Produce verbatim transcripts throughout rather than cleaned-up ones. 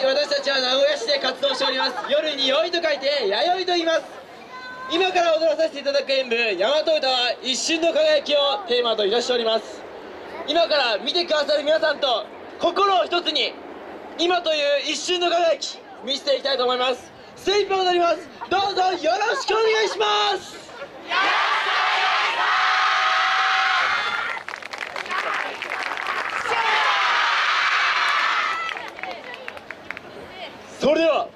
私たちは名古屋市で活動しております。夜に酔いと書いて弥生と言います。今から踊らさせていただく演舞大和歌は一瞬の輝きをテーマといたしております。今から見てくださる皆さんと心を一つに今という一瞬の輝き見せていきたいと思います。精一杯踊ります。どうぞよろしくお願いします。それでは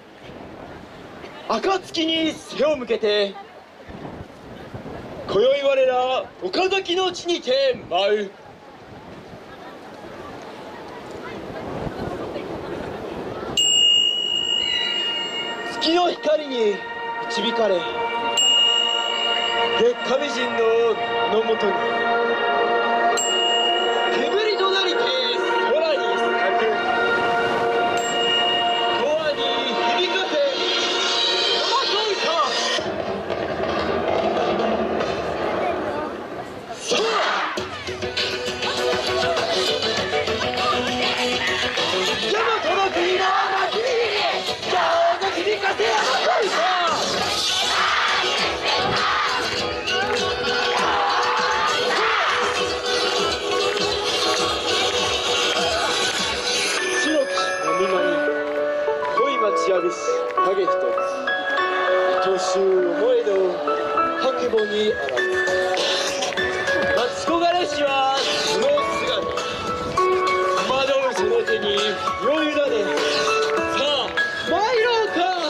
暁に背を向けて今宵我ら岡崎の地にて舞う。月の光に導かれ月下美人ののもとに煙となりて空に咲く永遠に響かせ大和歌。さあ大和の国の街にどうぞ響かせ大和歌。影一つ愛しゅう思えど白母にあらず待ち焦がれしはその姿惑うその手に身を委ねさあ参ろうか。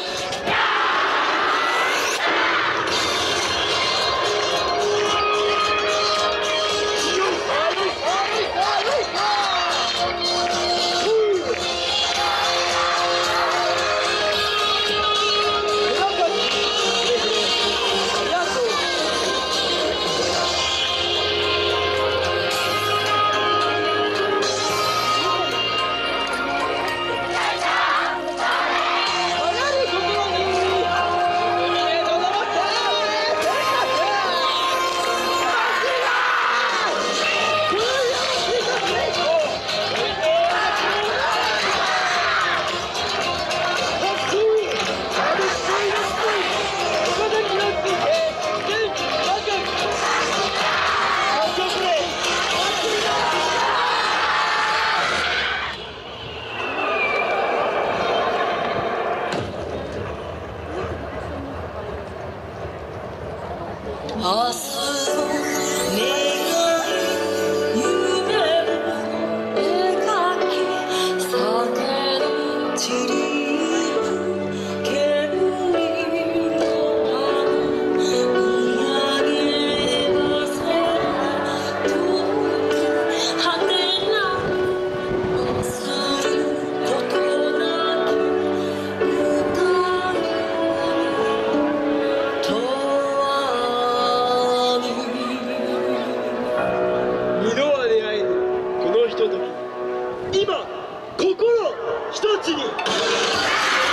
明日の願い夢を描き酒の散りゆく煙の葉を見上げばせ遠く果てなく忘ることなく歌うと二度は出会えぬこのひととき今心一つに